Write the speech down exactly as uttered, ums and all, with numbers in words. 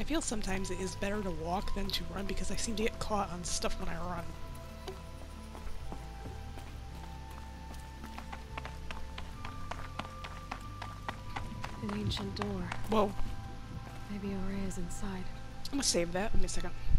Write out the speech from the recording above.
I feel sometimes it is better to walk than to run because I seem to get caught on stuff when I run. An ancient door. Whoa. Maybe Ourea is inside. I'm gonna save that. Give me a second.